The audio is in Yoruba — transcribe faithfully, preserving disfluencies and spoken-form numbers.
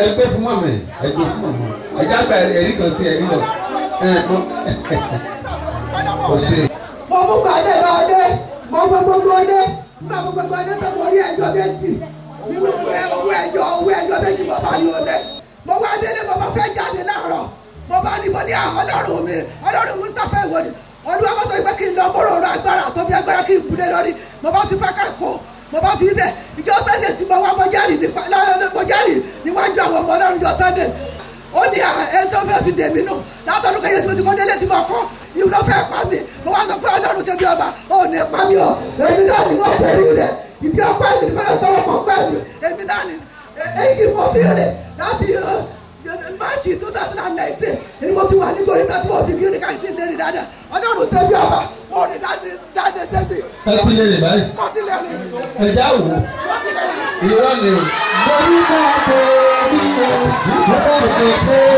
ẹgbẹ́ fún mọ̀mọ́ ẹgbẹ́ fún mọ̀mọ́ ẹjá gba ẹ̀rí kan sí ẹ̀rí lọ. kò ṣe. mo mú gbàdé lọ́dẹ mo gbọ́ gbogbo ọdẹ mo gbọ́ gbogbo ọdẹ tó mo rí ẹjọ́ méjì nínú owó ẹjọ́ owó ẹjọ́ méjì mo bá ní ọdẹ mo wá délé mo bá fẹ́ jáde láàárọ̀ mo bá ní mo ní ọlọ́run mi ọlọ́run Mustapha ìwọ̀dì olúwa bá sọ pé kí n lọ bọ́rọ̀ ọ̀rọ̀ agbára tó bí agbára kí n kú lé lórí mo bá ti fẹ́ ká kó mo bá fi ibẹ̀ ìjọ Sunday tí mo wá mo jẹ́rìí nípa lọ́rọ̀ mo jẹ́rìí níwájú àwọn ọmọ ọlọ́run ìjọ Sunday ó ní ẹni tó fẹ́ fi dèmí nù látọ̀dún kẹyẹ tí mo ti kọ́ délé tí mo kọ́ ìlú ló fẹ́ pa mí mo wá sọ pé ọlọ́run ṣe bí ọba ó ní pa mí ọ èmi náà ni wọ́n tẹ̀lé rẹ̀ ìdí ọpẹ́ mi nígbà tó wọ́n pọ̀ pẹ́ mi èmi náà ni èyí mo fi rẹ̀ láti March two thousand and nineteen ni mo ti wà ní gòrí tí mo ti bí oníkà tí ń lé ní dáadáa ọlọ́run ṣe bí ọba mo ní dáadé débi. ẹ ti lè rìn báyìí. mo ti lè rìn. ẹ já wò ó. mo ti lè rìn. irọ́ ni o. mo ní ká bẹ̀rẹ̀ bí mo ti bẹ̀rẹ̀.